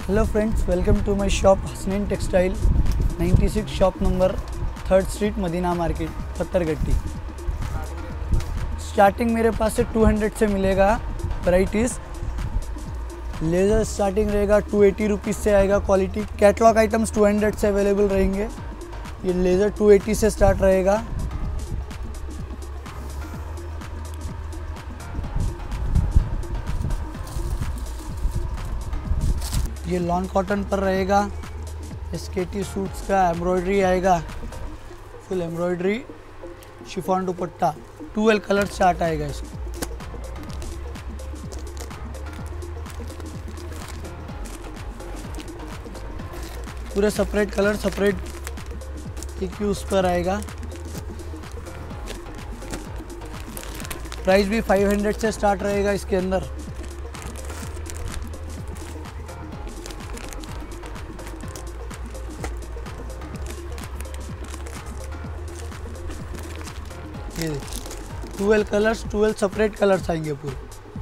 Hello friends, welcome to my shop Hasnain textile 96 shop number 3rd street Madina market Pathargatti. Starting मेरे पास से 200 से मिलेगा वैराइटीज़। लेज़र स्टार्टिंग रहेगा 280 रुपीज़ से आएगा। क्वालिटी कैटलॉग आइटम्स 200 से अवेलेबल रहेंगे। ये लेज़र 280 से स्टार्ट रहेगा। ये लॉन कॉटन पर रहेगा। SKT सूट्स का एम्ब्रॉयडरी आएगा, full embroidery, chiffon dupatta, 12 colour chart आएगा इसको। पूरे सेपरेट कलर सेपरेट एक यूज पर आएगा। प्राइस भी 500 से स्टार्ट रहेगा इसके अंदर। ये 12 कलर्स, 12 सेपरेट कलर्स आएंगे पूरे।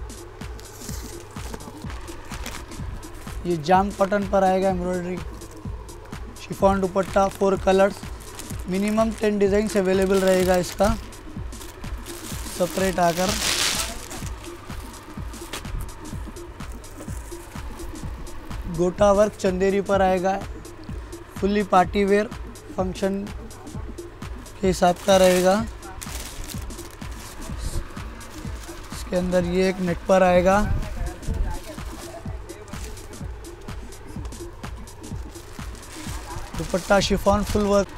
ये जाम कॉटन पर आएगा embroidery, chiffon dupatta, 4 colours, minimum 10 designs available रहेगा इसका सेपरेट आकर। गोटा वर्क चंदेरी पर आएगा, फुल्ली पार्टी वेयर फंक्शन के हिसाब का रहेगा। इसके अंदर ये एक नेट पर आएगा। Dupatta chiffon full work.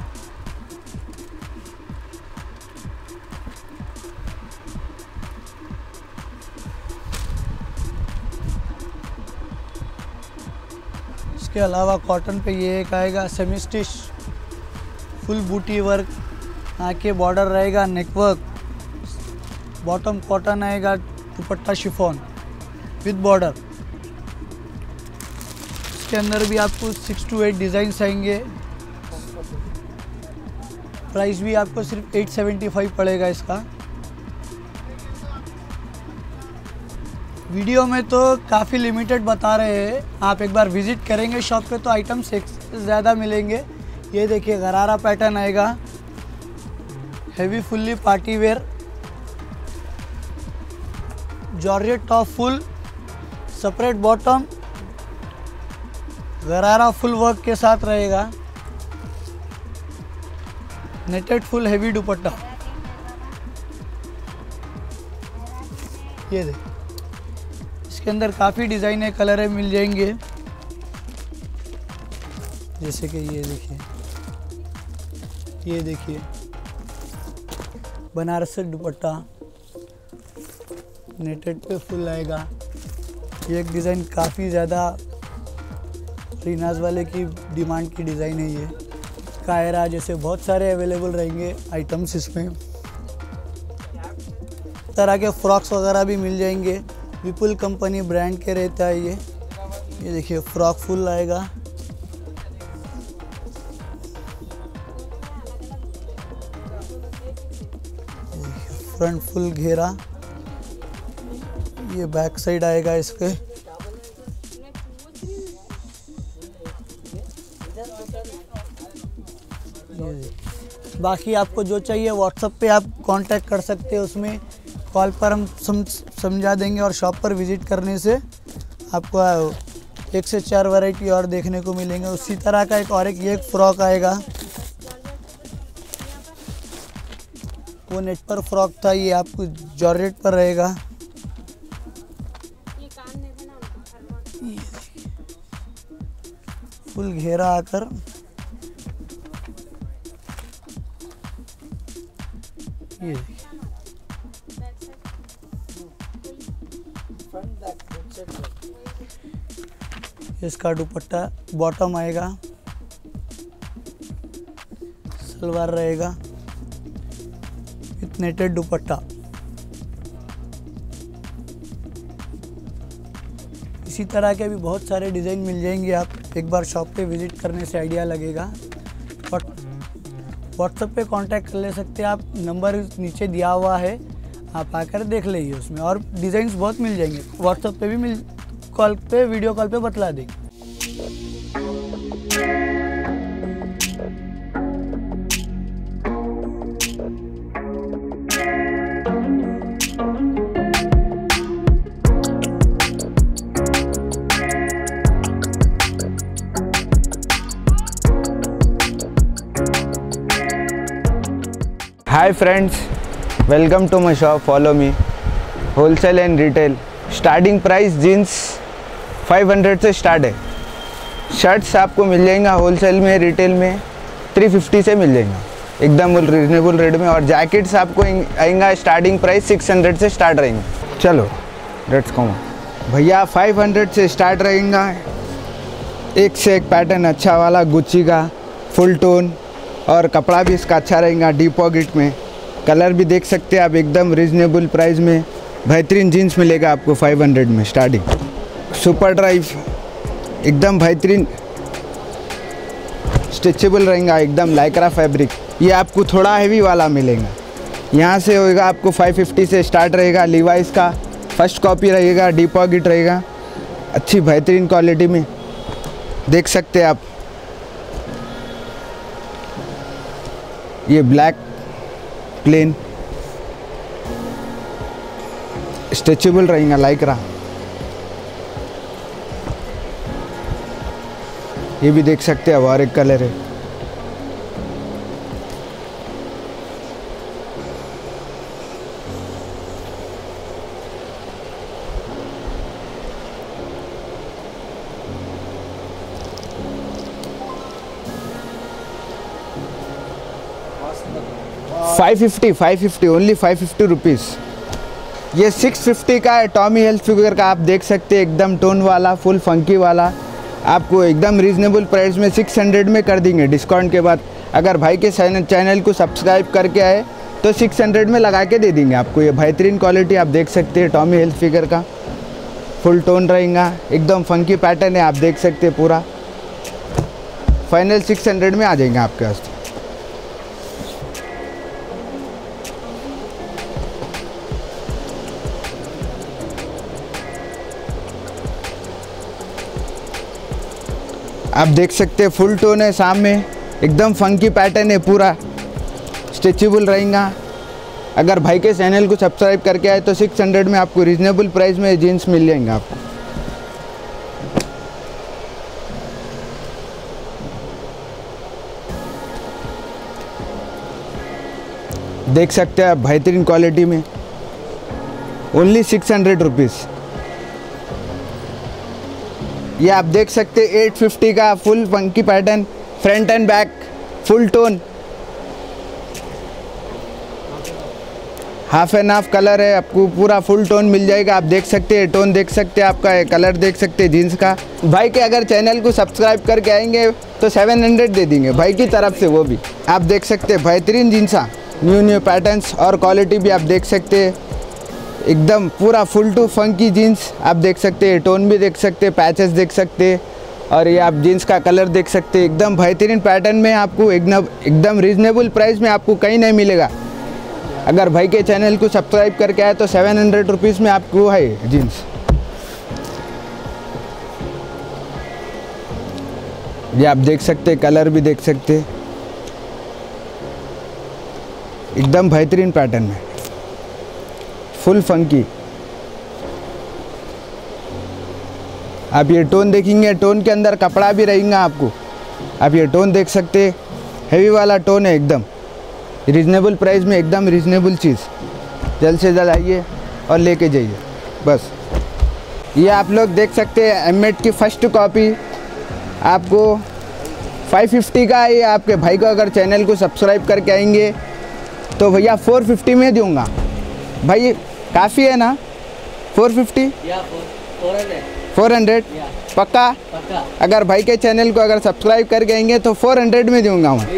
इसके अलावा कॉटन पे ये एक आएगा सेमी स्टिच, फुल बूटी वर्क, आके बॉर्डर रहेगा, नेक वर्क, बॉटम कॉटन आएगा, दुपट्टा शिफॉन विद बॉर्डर। इसके अंदर भी आपको 6 to 8 डिज़ाइंस आएंगे। प्राइस भी आपको सिर्फ 875 पड़ेगा इसका। वीडियो में तो काफ़ी लिमिटेड बता रहे हैं, आप एक बार विज़िट करेंगे शॉप पे तो आइटम्स ज़्यादा मिलेंगे। ये देखिए गरारा पैटर्न आएगा, heavy fully party wear, georgette top full, separate bottom, gharara full work के साथ रहेगा, नेटेड फुल हेवी दुपट्टा। ये देखिए इसके अंदर काफ़ी डिज़ाइने कलर मिल जाएंगे। जैसे कि ये देखिए बनारसी दुपट्टा, नेटेड पे फुल आएगा। ये एक डिज़ाइन काफ़ी ज़्यादा रीनाज वाले की डिमांड की डिज़ाइन है। ये कायरा जैसे बहुत सारे अवेलेबल रहेंगे आइटम्स इसमें। तरह के फ्रॉक्स वगैरह भी मिल जाएंगे, विपुल कंपनी ब्रांड के रहता है ये देखिए फ्रॉक फुल आएगा। फ्रंट फुल घेरा, ये बैक साइड आएगा इसके। बाकी आपको जो चाहिए व्हाट्सएप पे आप कांटेक्ट कर सकते हैं, उसमें कॉल पर हम समझा देंगे और शॉप पर विज़िट करने से आपको 1 से 4 वैरायटी और देखने को मिलेंगे। उसी तरह का ये एक फ्रॉक आएगा, वो नेट पर फ्रॉक था, ये आपको जॉर्जेट पर रहेगा। फुल घेरा आकर ये इसका दुपट्टा बॉटम आएगा, सलवार रहेगा विथ नेटेड दुपट्टा। इसी तरह के भी बहुत सारे डिज़ाइन मिल जाएंगे। आप एक बार शॉप पे विज़िट करने से आइडिया लगेगा। और व्हाट्सएप पे कांटेक्ट कर ले सकते हैं आप, नंबर नीचे दिया हुआ है, आप आकर देख लीजिए। उसमें और डिज़ाइंस बहुत मिल जाएंगे। व्हाट्सएप पे भी वीडियो कॉल पे बतला देंगे। Hi friends, welcome to my shop. Follow me. Wholesale and retail. Starting price jeans 500 से स्टार्ट है. शर्ट्स आपको मिल जाएगा होलसेल में, रिटेल में 350 से मिल जाएगा एकदम रीजनेबल रेट में. और जैकेट्स आपको आएगा स्टार्टिंग प्राइस 600 से स्टार्ट रहेंगे. चलो लेट्स गो भैया. 500 से स्टार्ट रहेगा. एक से एक पैटर्न अच्छा वाला गुच्ची का फुल टोन, और कपड़ा भी इसका अच्छा रहेगा डीप पॉकेट में. कलर भी देख सकते हैं आप, एकदम रीजनेबल प्राइस में बेहतरीन जीन्स मिलेगा आपको 500 में स्टार्टिंग. सुपर ड्राइव एकदम बेहतरीन स्ट्रेचेबल रहेगा, एकदम लाइक्रा फैब्रिक. ये आपको थोड़ा हैवी वाला मिलेगा. यहाँ से होएगा आपको 550 से स्टार्ट रहेगा. लीवाइस का फर्स्ट कॉपी रहेगा, डीप पॉकेट रहेगा, अच्छी बेहतरीन क्वालिटी में देख सकते हैं आप. ये ब्लैक प्लेन स्ट्रेचेबल रहेगा लाइक्रा. ये भी देख सकते हैं और एक कलर है. $550 ओनली 550 रुपीज़. ये 650 का है. टॉमी हिल्फिगर का आप देख सकते हैं, एकदम टोन वाला फुल फंकी वाला. आपको एकदम रीजनेबल प्राइस में 600 में कर देंगे डिस्काउंट के बाद. अगर भाई के चैनल को सब्सक्राइब करके आए तो 600 में लगा के दे देंगे आपको. ये बेहतरीन क्वालिटी आप देख सकते हैं. टॉमी हिल्फिगर का फुल टोन रहेगा, एकदम फंकी पैटर्न है. आप देख सकते हैं पूरा. फाइनल 600 में आ जाएंगे आपके पास. आप देख सकते हैं फुल टोन है सामने, एकदम फंकी पैटर्न है, पूरा स्ट्रेचेबल रहेगा. अगर भाई के चैनल को सब्सक्राइब करके आए तो 600 में आपको रीजनेबल प्राइस में जीन्स मिल जाएंगे आपको. देख सकते हैं आप बेहतरीन क्वालिटी में ओनली 600 रुपीज़. ये आप देख सकते हैं 850 का full funky pattern, front and back full tone, half and half colour है. आपको पूरा फुल टोन मिल जाएगा. आप देख सकते हैं टोन, देख सकते हैं आपका कलर, देख सकते हैं जीन्स का. भाई के अगर चैनल को सब्सक्राइब करके आएंगे तो 700 दे देंगे भाई की तरफ से. वो भी आप देख सकते हैं बेहतरीन जीन्सा, न्यू पैटर्न्स और क्वालिटी भी आप देख सकते हैं. एकदम पूरा फुल टू फंकी जीन्स आप देख सकते हैं. टोन भी देख सकते हैं, पैचेस देख सकते हैं, और ये आप जीन्स का कलर देख सकते हैं. एकदम बेहतरीन पैटर्न में आपको एकदम रीजनेबल प्राइस में आपको कहीं नहीं मिलेगा. अगर भाई के चैनल को सब्सक्राइब करके आए तो 700 रुपीज़ में आपको है जीन्स. ये आप देख सकते हैं, कलर भी देख सकते हैं, एकदम बेहतरीन पैटर्न में फुल फंकी. आप ये टोन देखेंगे, टोन के अंदर कपड़ा भी रहेगा आपको. आप ये टोन देख सकते हैं, हैवी वाला टोन है, एकदम रीजनेबल प्राइस में, एकदम रीजनेबल चीज़. जल्द से जल्द आइए और लेके जाइए बस. ये आप लोग देख सकते हैं एमएट की फर्स्ट कॉपी आपको 550 का है. आपके भाई को अगर चैनल को सब्सक्राइब करके आएंगे तो भैया 450 में दूंगा. भाई काफ़ी है ना 450? 400 पक्का? अगर भाई के चैनल को अगर सब्सक्राइब कर गएंगे तो 400 में दूंगा मैं.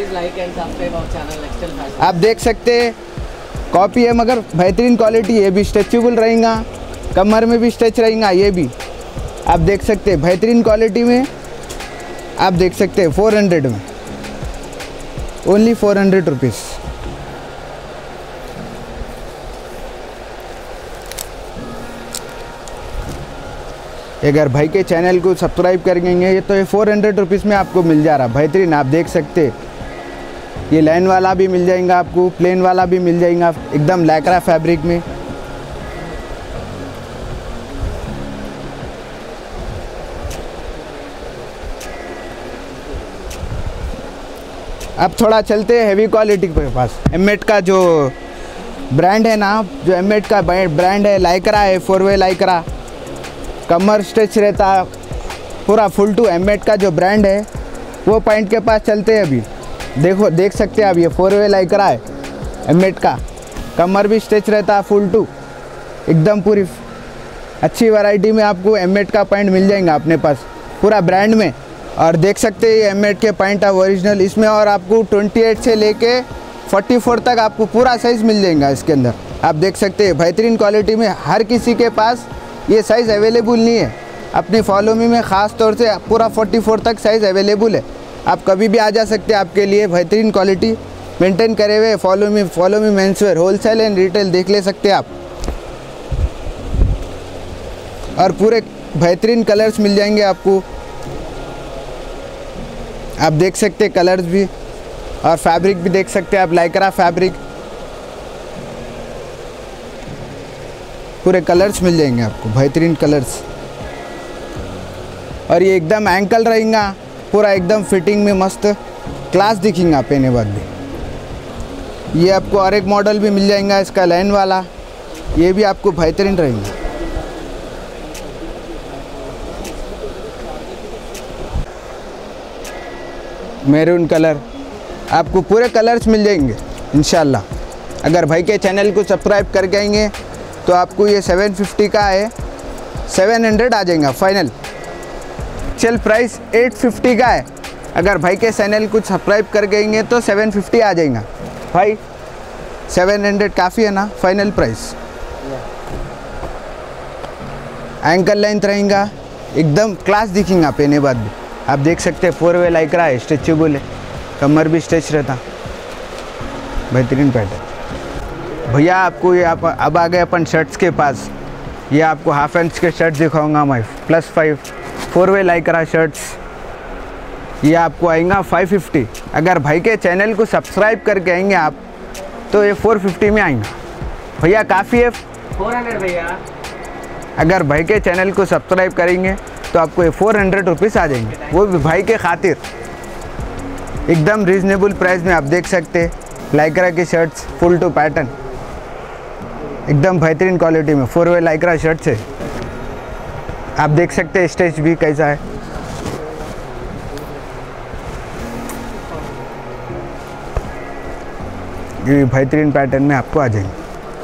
आप देख सकते हैं कॉपी है मगर बेहतरीन क्वालिटी. ये भी स्ट्रेचेबल रहेगा, कमर में भी स्ट्रेच रहेगा. ये भी आप देख सकते हैं बेहतरीन क्वालिटी में. आप देख सकते हैं 400 में ओनली 400 रुपीज़. अगर भाई के चैनल को सब्सक्राइब करेंगे तो ये 400 रुपीज़ में आपको मिल जा रहा बेहतरीन. आप देख सकते ये लाइन वाला भी मिल जाएगा आपको, प्लेन वाला भी मिल जाएगा, एकदम लैक्रा फैब्रिक में. अब थोड़ा चलते हैं हैवी क्वालिटी के पास। एमेट का जो ब्रांड है ना, जो एमेट का ब्रांड है, लाइक्रा है, 4-वे लाइक्रा, कमर स्ट्रेच रहता, पूरा फुल टू एमेट का जो ब्रांड है वो पॉइंट के पास चलते हैं। अभी देखो, देख सकते हैं आप, ये 4-वे लाइक्रा है एमेट का, कमर भी स्ट्रेच रहता है, फुल टू एकदम पूरी अच्छी वैरायटी में आपको एमेट का पॉइंट मिल जाएगा अपने पास पूरा ब्रांड में। और देख सकते हैं ये एमेट के पॉइंट है ओरिजिनल इसमें, और आपको 28 से लेके 44 तक आपको पूरा साइज़ मिल जाएगा इसके अंदर। आप देख सकते हैं बेहतरीन क्वालिटी में, हर किसी के पास ये साइज़ अवेलेबल नहीं है। अपनी फॉलो मी में ख़ास तौर से पूरा 44 तक साइज़ अवेलेबल है, आप कभी भी आ जा सकते हैं। आपके लिए बेहतरीन क्वालिटी मेंटेन करे हुए follow me menswear wholesale and retail देख ले सकते हैं आप। और पूरे बेहतरीन कलर्स मिल जाएंगे आपको, आप देख सकते हैं कलर्स भी, और फैब्रिक भी देख सकते हैं आप, लाइक्रा फैब्रिक, पूरे कलर्स मिल जाएंगे आपको, बेहतरीन कलर्स। और ये एकदम एंकल रहेगा, पूरा एकदम फिटिंग में मस्त क्लास दिखेगा पहने बाद भी। ये आपको और एक मॉडल भी मिल जाएगा इसका लाइन वाला, ये भी आपको बेहतरीन रहेगा। मैरून कलर, आपको पूरे कलर्स मिल जाएंगे इंशाल्लाह। अगर भाई के चैनल को सब्सक्राइब करके आएंगे तो आपको ये 750 का है, 700 आ जाएगा फाइनल। चल प्राइस 850 का है, अगर भाई के चैनल को सब्सक्राइब करके आएंगे तो 750 आ जाएगा भाई। 700 काफ़ी है ना फाइनल प्राइस। एंकल लेंथ रहेगा, एकदम क्लास दिखेगा पहने बाद भी। आप देख सकते हैं 4-वे लाइक्रा है, स्ट्रेचेबल है, कमर भी स्ट्रेच रहता, बेहतरीन पैटर्न। भैया आपको ये अब आ गए अपन शर्ट्स के पास। ये आपको हाफ इंच के शर्ट दिखाऊंगा मैं, +5 4-वे लाइक्रा शर्ट्स। ये आपको आएगा 550। अगर भाई के चैनल को सब्सक्राइब करके आएंगे आप तो ये 450 में आएंगा भैया, काफ़ी है 400 भैया। अगर भाई के चैनल को सब्सक्राइब करेंगे तो आपको ये 400 रुपीज़ आ जाएंगे, वो भी भाई के खातिर एकदम रीज़नेबल प्राइस में। आप देख सकते हैं लाइक्रा की शर्ट्स, फुल टू पैटर्न, एकदम बेहतरीन क्वालिटी में 4-वे लाइक्रा शर्ट्स है। आप देख सकते हैं स्टिच भी कैसा है, ये बेहतरीन पैटर्न में आपको आ जाएंगे।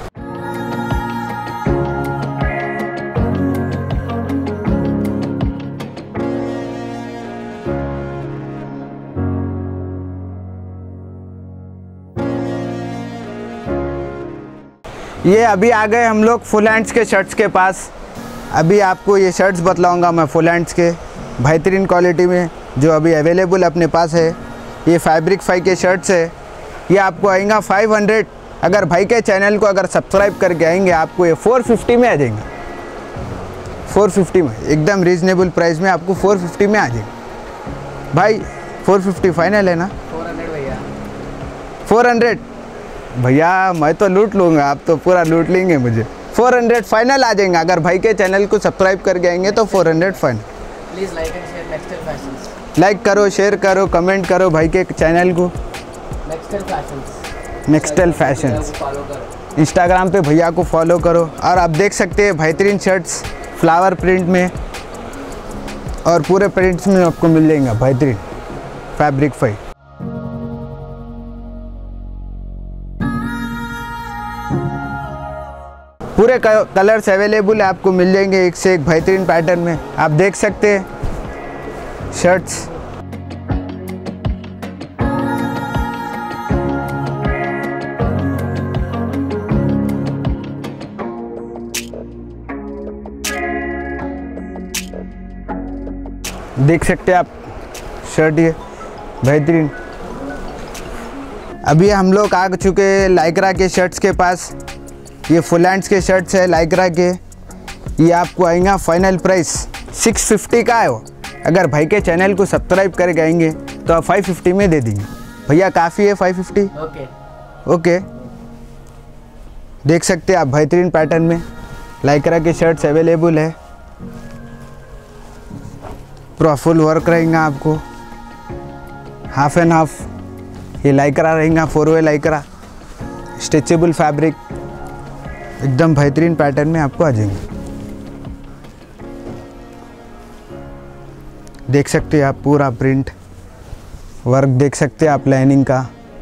ये अभी आ गए हम लोग फुल हैंड्स के शर्ट्स के पास। अभी आपको ये शर्ट्स बतलाऊंगा मैं फुल हैंड्स के बेहतरीन क्वालिटी में, जो अभी अवेलेबल अपने पास है। ये फैब्रिक 5 के शर्ट्स है, ये आपको आएगा 500। अगर भाई के चैनल को अगर सब्सक्राइब करके आएंगे आपको ये 450 में आ जाएंगे, 450 में एकदम रीज़नेबल प्राइस में आपको 450 में आ जाएगा भाई। 450 फाइनल है ना? 400 भैया। 400 भैया, मैं तो लूट लूँगा, आप तो पूरा लूट लेंगे मुझे। 400 फाइनल आ जाएगा, अगर भाई के चैनल को सब्सक्राइब करके आएंगे तो 400 final. Please like and share Nextal fashions. Like करो, शेयर करो, कमेंट करो भाई के चैनल को, Nextal fashions. Nextal fashions. Follow करो, इंस्टाग्राम पे भैया को फॉलो करो। और आप देख सकते हैं बेहतरीन शर्ट्स फ्लावर प्रिंट में, और पूरे प्रिंट्स में आपको मिल जाएगा बेहतरीन फैब्रिक 5। पूरे कलर्स अवेलेबल है, आपको मिल जाएंगे एक से एक बेहतरीन पैटर्न में। आप देख सकते हैं शर्ट्स, देख सकते हैं आप शर्ट, ये बेहतरीन। अभी हम लोग आ चुके हैं लाइक्रा के शर्ट्स के पास। ये फुल हैंड्स के शर्ट्स है लाइक्रा के, ये आपको आएगा फाइनल प्राइस 650 का है वो। अगर भाई के चैनल को सब्सक्राइब कर गएंगे तो आप 550 में दे देंगे भैया, काफ़ी है 550। ओके देख सकते हैं आप बेहतरीन पैटर्न में लाइक्रा के शर्ट्स अवेलेबल है। पूरा फुल वर्क रहेगा आपको, हाफ एंड हाफ ये लाइक्रा रहेगा, 4-वे लाइक्रा, स्ट्रेचेबल फैब्रिक, एकदम बेहतरीन पैटर्न में आपको आ जाएंगे। देख सकते हैं आप पूरा प्रिंट वर्क, देख सकते हैं आप लाइनिंग का।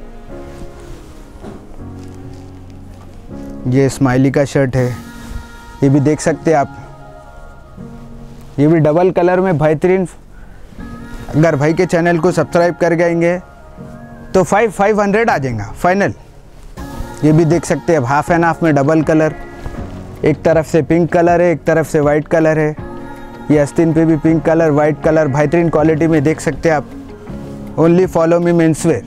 ये स्माइली का शर्ट है, ये भी देख सकते हैं आप, ये भी डबल कलर में बेहतरीन। अगर भाई के चैनल को सब्सक्राइब कर जाएंगे तो 500 आ जाएगा फाइनल। ये भी देख सकते हैं हाफ एंड हाफ में डबल कलर, एक तरफ से पिंक कलर है, एक तरफ से वाइट कलर है। ये आस्तीन पे भी पिंक कलर, वाइट कलर, बेहतरीन क्वालिटी में देख सकते हैं आप। Only follow me menswear,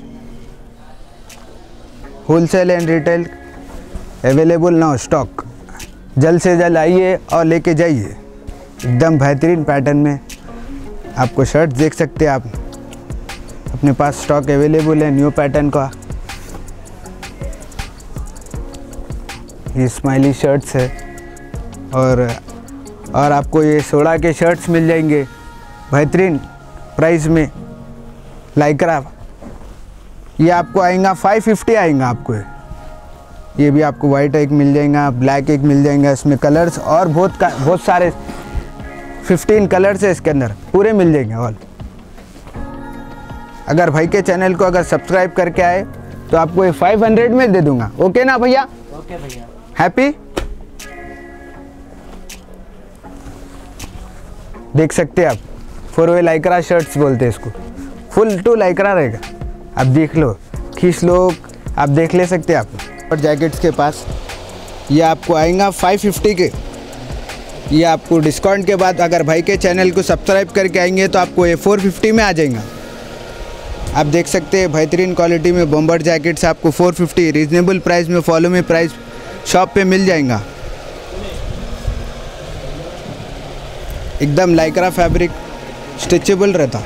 wholesale and retail available now stock. जल्द से जल्द आइए और लेके जाइए। एकदम बेहतरीन पैटर्न में आपको शर्ट देख सकते हैं आप, अपने पास स्टॉक अवेलेबल है न्यू पैटर्न का। ये स्माइली शर्ट्स है और आपको ये सोडा के शर्ट्स मिल जाएंगे बेहतरीन प्राइस में। लाइक्रा ये आपको आएगा 550 आएगा आपको। ये भी आपको वाइट एक मिल जाएगा, ब्लैक एक मिल जाएगा, इसमें कलर्स और बहुत सारे 15 कलर्स है इसके अंदर, पूरे मिल जाएंगे ऑल। अगर भाई के चैनल को अगर सब्सक्राइब करके आए तो आपको ये 500 में दे दूंगा। ओके ना भैया? ओके भैया। हैप्पी? देख सकते हैं आप, 4-वे लाइक्रा शर्ट्स बोलते हैं इसको, फुल टू लाइक्रा रहेगा। आप देख लो, खींच लो, आप देख ले सकते हैं आप। और जैकेट्स के पास ये आपको आएगा 550 के। ये आपको डिस्काउंट के बाद अगर भाई के चैनल को सब्सक्राइब करके आएंगे तो आपको ये 450 में आ जाएगा। आप देख सकते हैं बेहतरीन क्वालिटी में बॉम्बर जैकेट्स आपको 450 रीजनेबल प्राइस में फॉलो में प्राइस शॉप पे मिल जाएगा। एकदम लाइक्रा फैब्रिक, स्ट्रेचेबल रहता।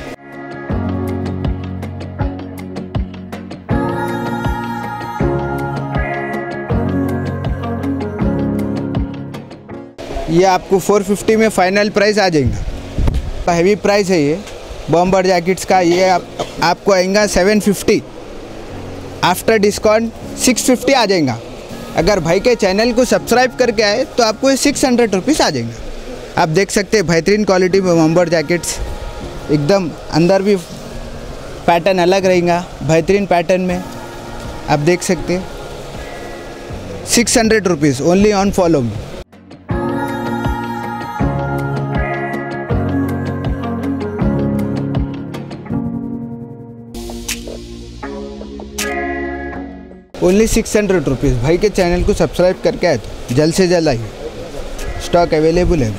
ये आपको 450 में फाइनल प्राइस आ जाएगा। हैवी प्राइस है ये बॉम्बर जैकेट्स का। ये आपको आएगा 750, आफ्टर डिस्काउंट 650 आ जाएगा। अगर भाई के चैनल को सब्सक्राइब करके आए तो आपको ये 600 रुपीज़ आ जाएगा। आप देख सकते हैं बेहतरीन क्वालिटी में बॉम्बर जैकेट्स, एकदम अंदर भी पैटर्न अलग रहेगा बेहतरीन पैटर्न में। आप देख सकते हैं 600 rupees only on follow me. Only 600 rupees. भाई के चैनल को सब्सक्राइब करके आए तो जल्द से जल्द आइए, स्टॉक अवेलेबल है।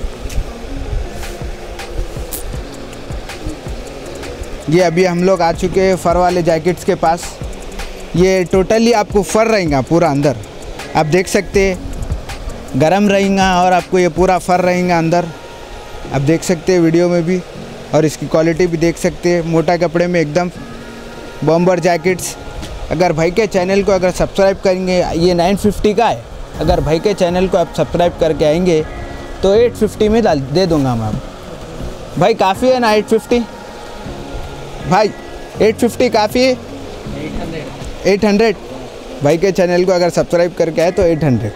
ये अभी हम लोग आ चुके हैं फर वाले जैकेट्स के पास। ये टोटली आपको फर रहेगा पूरा अंदर, आप देख सकते हैं गरम रहेगा और आपको ये पूरा फर रहेगा अंदर। आप देख सकते हैं वीडियो में भी, और इसकी क्वालिटी भी देख सकते हैं। मोटा कपड़े में एकदम बॉम्बर जैकेट्स। अगर भाई के चैनल को अगर सब्सक्राइब करेंगे, ये 950 का है। अगर भाई के चैनल को आप सब्सक्राइब करके आएंगे तो 850 में दे दूंगा मैं आपको। भाई काफ़ी है ना 850? भाई 850 काफ़ी है? 800 भाई के चैनल को अगर सब्सक्राइब करके आए तो 800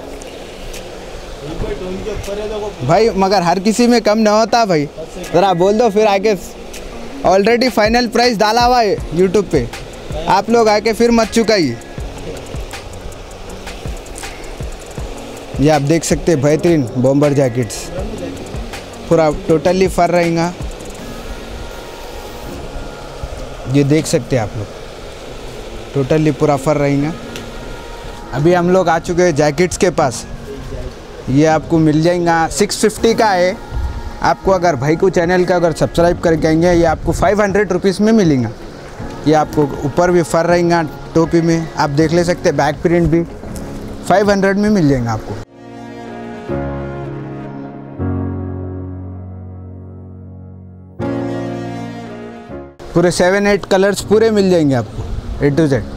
भाई, मगर हर किसी में कम ना होता भाई, ज़रा बोल दो फिर आके। ऑलरेडी फाइनल प्राइस डाला हुआ है यूट्यूब पे, आप लोग आके फिर मत चुकाइए। ये आप देख सकते हैं बेहतरीन बॉम्बर जैकेट्स, पूरा टोटली फर रहेगा। ये देख सकते हैं आप लोग, टोटली पूरा फर रहेगा। अभी हम लोग आ चुके हैं जैकेट्स के पास। ये आपको मिल जाएगा 650 का है। आपको अगर भाई को चैनल का अगर सब्सक्राइब करके आएंगे, ये आपको 500 रुपीज़ में मिलेगा। ये आपको ऊपर भी फर रहेगा टोपी में, आप देख ले सकते हैं। बैक प्रिंट भी 500 में मिल जाएगा आपको। पूरे 7-8 कलर्स पूरे मिल जाएंगे आपको A to Z।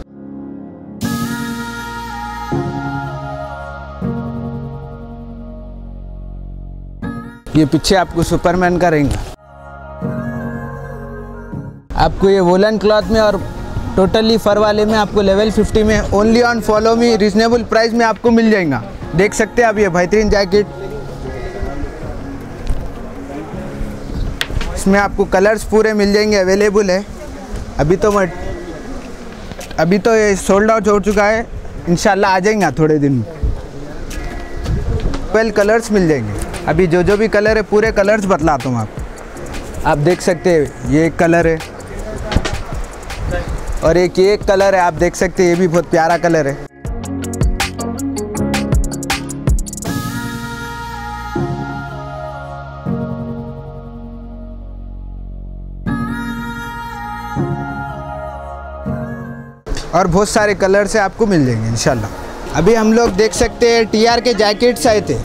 ये पीछे आपको सुपरमैन का रहेगा। आपको ये वोलन क्लॉथ में और टोटली फर वाले में आपको लेवल 50 में only on follow me reasonable price में आपको मिल जाएगा। देख सकते हैं आप ये बेहतरीन जैकेट, इसमें आपको कलर्स पूरे मिल जाएंगे, अवेलेबल है। अभी तो ये सोल्ड आउट हो चुका है, इंशाल्लाह आ जाएगा थोड़े दिन में। 12 कलर्स मिल जाएंगे। अभी जो भी कलर है पूरे कलर्स बतलाता हूँ आप देख सकते हैं ये एक कलर है और एक ये एक कलर है, आप देख सकते हैं ये भी बहुत प्यारा कलर है। और बहुत सारे कलर से आपको मिल जाएंगे इंशाल्लाह। अभी हम लोग देख सकते हैं टीआर के जैकेट्स आए थे,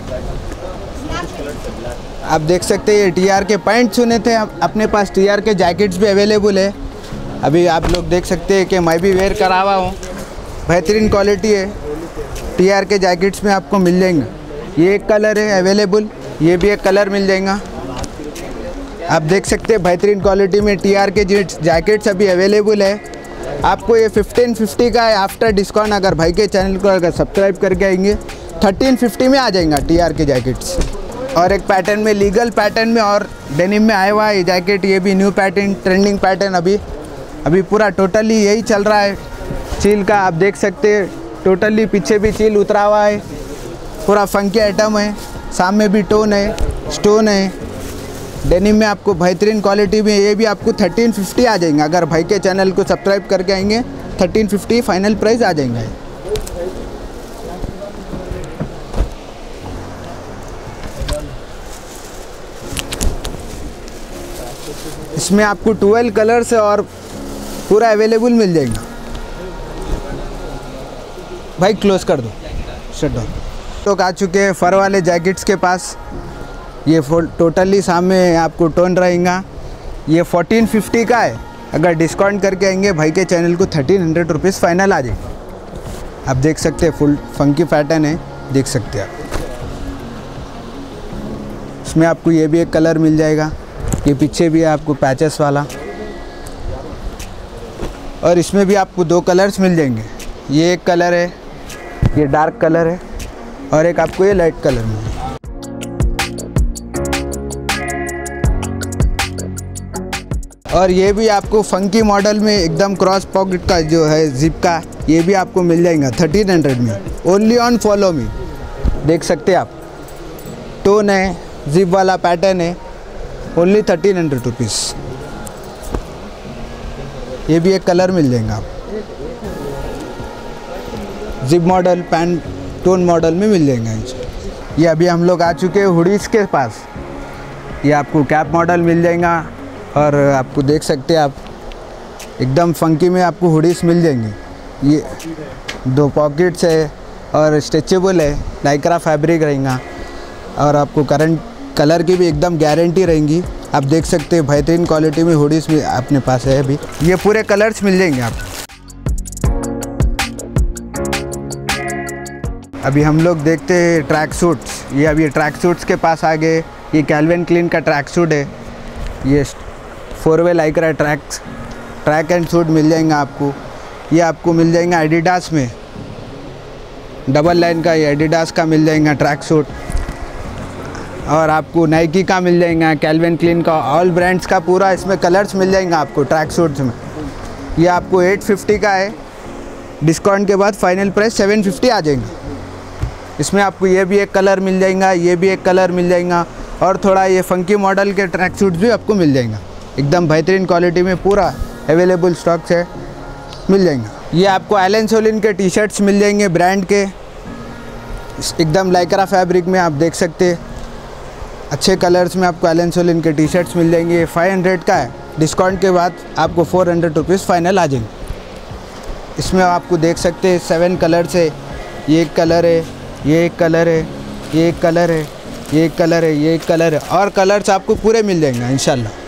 आप देख सकते हैं ये टीआर के पैंट चुने थे, अपने पास टीआर के जैकेट्स भी अवेलेबल है। अभी आप लोग देख सकते हैं कि मैं भी वेयर करा हुआ हूँ, बेहतरीन क्वालिटी है। टीआर के जैकेट्स में आपको मिल जाएंगे, ये एक कलर है अवेलेबल, ये भी एक कलर मिल जाएगा। आप देख सकते हैं बेहतरीन क्वालिटी में टीआर के जैकेट्स अभी अवेलेबल है। आपको ये 1550 का है आफ्टर डिस्काउंट। अगर भाई के चैनल को अगर सब्सक्राइब करके आएंगे 1350 में आ जाएगा टीआर के जैकेट्स। और एक पैटर्न में, लीगल पैटर्न में और डेनिम में आया हुआ है ये जैकेट, ये भी न्यू पैटर्न, ट्रेंडिंग पैटर्न। अभी पूरा टोटली यही चल रहा है चील का, आप देख सकते हैं टोटली पीछे भी चील उतरा हुआ है, पूरा फंकी आइटम है। सामने भी टोन है, स्टोन है। डेनिम में आपको बेहतरीन क्वालिटी में ये भी आपको 1350 आ जाएंगे। अगर भाई के चैनल को सब्सक्राइब करके आएंगे 1350 फाइनल प्राइस आ जाएंगे। इसमें आपको 12 कलर्स और पूरा अवेलेबल मिल जाएगा। भाई क्लोज कर दो, शट डाउन। तो आ चुके हैं फर वाले जैकेट्स के पास। ये टोटली सामने आपको टोन रहेगा, ये 1450 का है। अगर डिस्काउंट करके आएंगे भाई के चैनल को 1300 रुपीज़ फाइनल आ जाएगा। आप देख सकते हैं फुल फंकी पैटर्न है, देख सकते हैं आप। इसमें आपको ये भी एक कलर मिल जाएगा, ये पीछे भी है आपको पैचेस वाला। और इसमें भी आपको 2 कलर्स मिल जाएंगे, ये एक कलर है, ये डार्क कलर है, और एक आपको ये लाइट कलर में। और ये भी आपको फंकी मॉडल में एकदम क्रॉस पॉकेट का जो है जिप का, ये भी आपको मिल जाएगा 1300 में। ओनली ऑन फॉलो मी, देख सकते हैं आप, टोन है, जिप वाला पैटर्न है, ओनली 1300 रुपीज़। ये भी एक कलर मिल जाएगा आप, zip model, pant tone model में मिल जाएगा। ये अभी हम लोग आ चुके हैं हुडीज़ के पास। ये आपको कैप मॉडल मिल जाएगा और आपको देख सकते हैं आप एकदम फंकी में आपको हुडीज़ मिल जाएंगे। ये 2 पॉकेट्स है और स्ट्रेचेबल है, लाइक्रा फैब्रिक रहेगा और आपको करंट कलर की भी एकदम गारंटी रहेंगी। आप देख सकते हैं बेहतरीन क्वालिटी में हुडीज़ भी अपने पास है। अभी ये पूरे कलर्स मिल जाएंगे आप। अभी हम लोग देखते हैं ट्रैक सूट्स। ये अभी ये ट्रैक सूट्स के पास आ गए। ये कैल्विन क्लीन का ट्रैक सूट है, ये 4-वे लाइक्रा ट्रैक एंड सूट मिल जाएगा आपको। ये आपको मिल जाएगा एडिडास में, डबल लाइन का, ये एडिडास का मिल जाएगा ट्रैक सूट। और आपको नाइकी का मिल जाएगा, कैल्विन क्लीन का, ऑल ब्रांड्स का पूरा इसमें कलर्स मिल जाएगा आपको ट्रैक सूट्स में। ये आपको 850 का है, डिस्काउंट के बाद फाइनल प्राइस 750 आ जाएगा। इसमें आपको ये भी एक कलर मिल जाएगा, ये भी एक कलर मिल जाएगा और थोड़ा ये फंकी मॉडल के ट्रैक सूट्स भी आपको मिल जाएगा। एकदम बेहतरीन क्वालिटी में पूरा अवेलेबल स्टॉक्स है, मिल जाएगा। ये आपको एलन सोलिन के टी शर्ट्स मिल जाएंगे ब्रांड के, एकदम लाइक्रा फैब्रिक में। आप देख सकते हैं अच्छे कलर्स में आपको एलन सोलिन के टी शर्ट्स मिल जाएंगे। 500 का है, डिस्काउंट के बाद आपको 400 रुपीज़ फाइनल आ जाएंगे। इसमें आपको देख सकते हैं 7 कलर्स है, ये एक कलर है, ये एक कलर है, ये एक कलर है, ये एक कलर है, ये एक कलर है और कलर्स आपको पूरे मिल जाएंगे इंशाल्लाह।